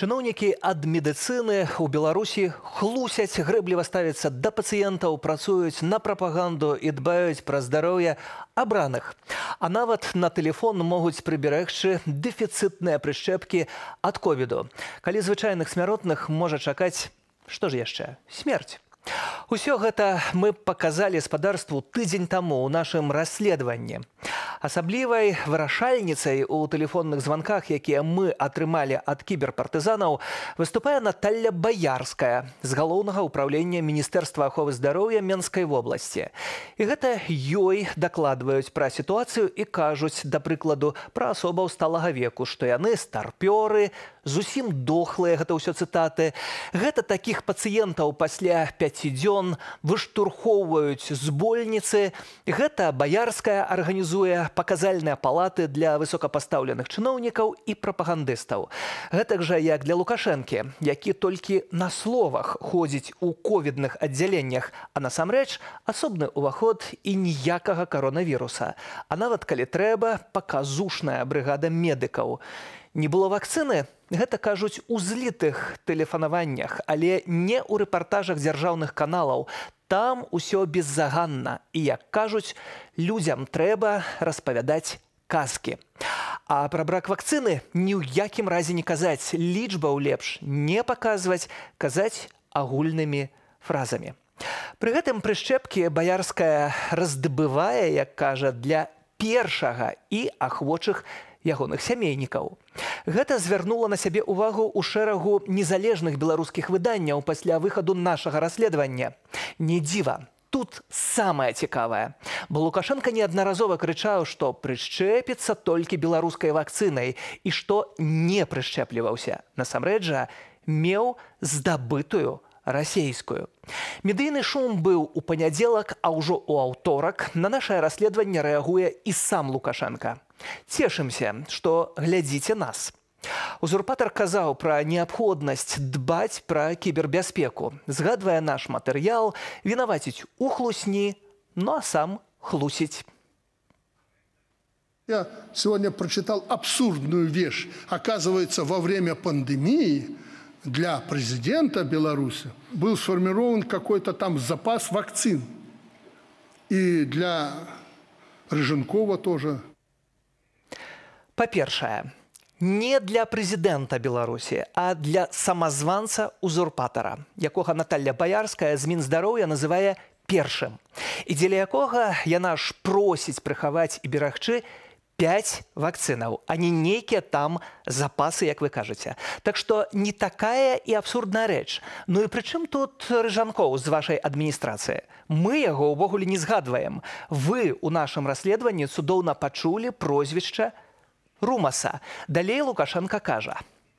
Чыноўнікі ад медыцыны ў Беларусі хлусяць, грэбліва ставяцца да пацыентаў, працуюць на прапаганду і дбаюць пра здароўе абраных. А нават на тэлефон могуць прыберегчы дэфіцытныя прышчэпкі ад ковіду. Калі звычайных смяротных можа чакаць, што ж яшчэ? Смерць. Усё гэта мы паказалі гаспадарству тыдзень таму ў нашым расследаванні. Асаблівай вырашальніцай у тэлефонных званках, якія мы атрымалі ад кіберпартызанаў, выступае Наталья Баярская з галоўнага ўправлення Міністэрства аховы здароўя Менскай вобласці. І гэта ёй дакладваюць пра сітуацыю і кажуць, да прыкладу, пра асобаў сталага веку, што яны старпёры, зусім дохлыя, гэта ўсё цытаты. Гэта такіх пацыентаў пасля 5 дзён выштурхоўваюць з больніцы. Гэта Баярская арганізуе паказальныя палаты для высокапастаўленых чыноўнікаў і прапагандыстаў. Гэтак жа, як для Лукашэнкі, які толькі на словах ходзіць у ковідных аддзяленнях, а насамрэч асобны ўваход і ніякага каронавіруса. А нават калі трэба, паказушная брыгада медыкаў. Не было вакцыны? Гэта кажуць у злітых тэлефанаваннях, але не ў рэпартажах дзяржаўных каналаў. Там усё беззаганна. І, як кажуць, людзям трэба распавядаць казкі. А пра брак вакцыны ні ў якім разе не казаць. Лічбаў лепш не паказваць, казаць агульнымі фразамі. Пры гэтым прышчэпкі Баярская раздабывае, як кажа, для першага і ахвочых ягоных сямейнікаў. Гэта звярнула на сябе ўвагу ў шэрагу незалежных беларускіх выданняў пасля выхаду нашага расследавання. Не дзіва. Тут самае цікавае. Бо Лукашенко неаднаразова крычаў, што прышчэпіцца толькі беларускай вакцынай і што не прышчэпліваўся. Насамрэч жа меў здабытую расейскую. Медыйны шум быў у панядзелак, а ўжо ў аўторак на нашае расследаванне рэагуе і сам Лукашенко. Цешымся, што глядзіце нас. Узурпатар казаў пра неабходнасць дбаць пра кібербяспеку. Згадвае наш матэрыял, вінаваціць у хлусні, ну а сам хлусіць. Я сегодня прочитал абсурдную вещь. Оказывается, во время пандемии для президента Беларуси был сформирован какой-то там запас вакцин. И для Рыженкова тоже. Па-першае, не для прэзідэнта Беларусі, а для самазванца-узурпатара, якога Наталья Баярская з Мінздароўя называе першым, і дзеля якога яна ж просіць прыхаваць і берагчы 5 вакцынаў, а не нейкія там запасы, як вы кажаце. Так што не такая і абсурдная рэч. Ну і пры чым тут Рыжанкоў з вашай адміністрацыі? Мы яго ўвогуле не згадваем. Вы ў нашым расследаванні цудоўна пачулі прозвішча Румаса. Далей Лукашенко кажа.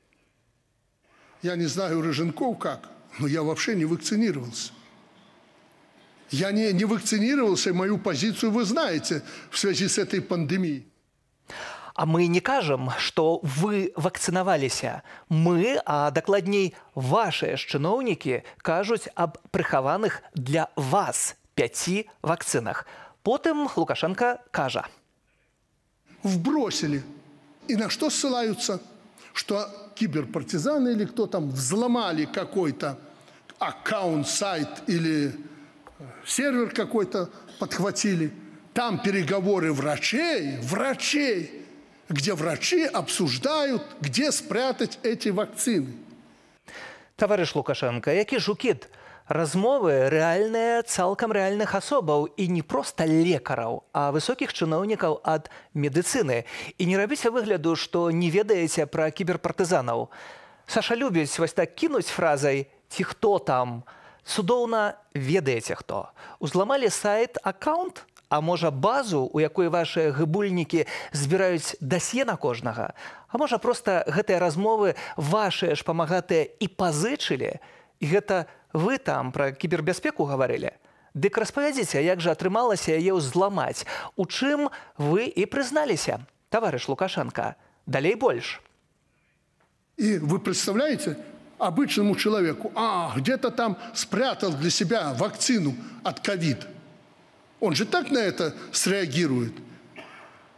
Я не знаю, Рыженков как, но я вообще не вакцинировался. Я не вакцинировался, и мою позицию вы знаете в связи с этой пандемией. А мы не кажам, што вы вакцынаваліся. Мы, а дакладней вашыя ж чыноўнікі, кажуць аб прыхаваных для вас 5 вакцынах. Потым Лукашенко кажа. Вбросили. И на что ссылаются? Что киберпартизаны или кто там взломали какой-то аккаунт, сайт или сервер какой-то подхватили. Там переговоры врачей, где врачи обсуждают, где спрятать эти вакцины. Товарищ Лукашенко, які ж укід? Размовы рэальныя цалкам рэальных асобаў і не проста лекараў, а высокіх чыноўнікаў ад медыцыны. І не рабіце выгляду, што не ведаеце пра кіберпартызанаў. Саша любіць вось так кінуць фразай «ці хто там?». Цудоўна ведаеце хто. Узламалі сайт, аккаунт? А можа базу, у якой вашыя гыбульнікі збіраюць дасье на кожнага? А можа проста гэтыя размовы вашыя ж памагатыя і пазычылі? І гэта вы там пра кібербяспеку гаварылі? Дык распавядзіце, як жа атрымалася яе ўзламаць? У чым вы і прызналіся, таварыш Лукашенко? Далей больш. И вы представляете, обычному человеку, где-то там спрятал для себя вакцину от ковид. Он же так на это среагирует.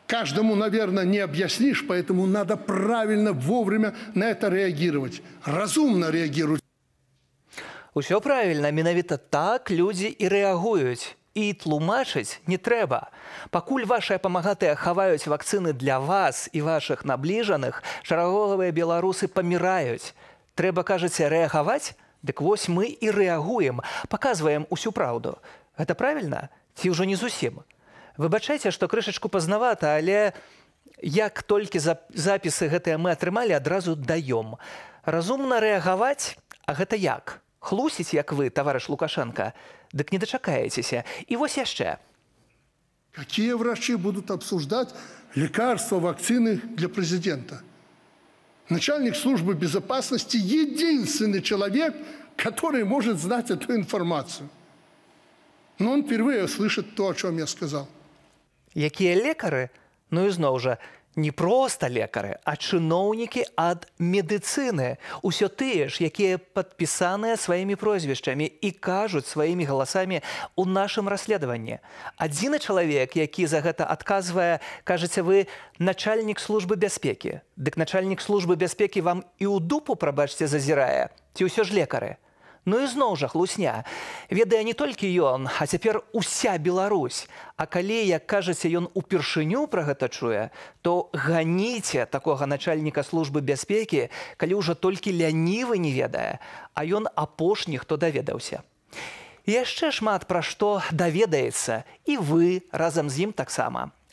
Каждому, наверное, не объяснишь, поэтому надо правильно, вовремя на это реагировать. Разумно реагировать. Усё правільна, менавіта так людзі і рэагуюць. І тлумачыць не трэба. Пакуль вашыя памагатыя хаваюць вакцыны для вас і вашых набліжаных, шараговыя беларусы паміраюць. Трэба, кажаце, рэагаваць? Дык вось мы і рэагуем, паказваем усю праўду. Гэта правільна? Ці ўжо не зусім? Выбачайце, што крышачку пазнавата, але як толькі запісы гэтыя мы атрымалі, адразу даём. Разумна рэагаваць? А гэта як? Хлусіць, як вы, таварыш Лукашенко? Дык не дачакаецеся. І вось яшчэ. Какие врачи будут обсуждать лекарства, вакцины для президента? Начальник службы безопасности – единственный человек, который может знать эту информацию. Но он впервые слышит то, о чем я сказал. Якія лекары? Ну і зноў жа, не проста лекары, а чыноўнікі ад медыцыны. Усё тыя ж, якія падпісаныя сваімі прозвішчамі і кажуць сваімі галасамі ў нашым расследаванні. Адзіны чалавек, які за гэта адказвае, кажаце вы, начальнік службы бяспекі. Дык начальнік службы бяспекі вам і ў дупу, прабачце, зазірае. Ці ўсё ж лекары? Ну і зноў жа хлусня. Ведае не толькі ён, а цяпер уся Беларусь. А калі, як кажаце, ён упершыню пра гэта чуе, то ганіце такога начальніка службы бяспекі, калі ўжо толькі лянівы не ведае, а ён апошні, хто даведаўся. І яшчэ шмат пра што даведаецца, і вы разам з ім таксама.